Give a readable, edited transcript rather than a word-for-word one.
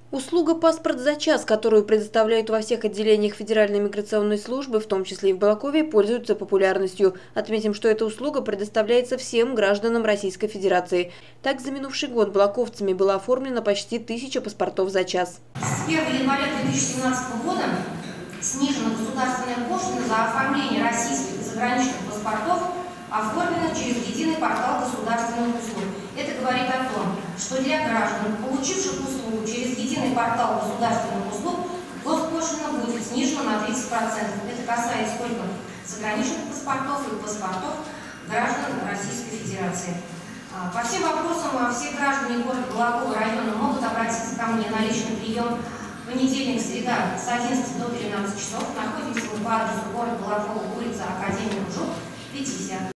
Услуга «Паспорт за час», которую предоставляют во всех отделениях Федеральной миграционной службы, в том числе и в Балакове, пользуется популярностью. Отметим, что эта услуга предоставляется всем гражданам Российской Федерации. Так, за минувший год балаковцами было оформлено почти 1000 паспортов за час. С 1 января 2017 года снижена государственная пошлина за оформление российских и заграничных паспортов, оформленных через единый портал государственных услуг. Это говорит о том, что для граждан, получивших услугу через единый портал государственных услуг, госпошлина будет снижена на 30%. Это касается только заграничных паспортов и паспортов граждан Российской Федерации. По всем вопросам все граждане города Балакова района могут обратиться ко мне на личный прием в понедельник, среда с 11 до 13 часов. Находимся мы по адресу город Балакова, улица Академика ЖУК, 50.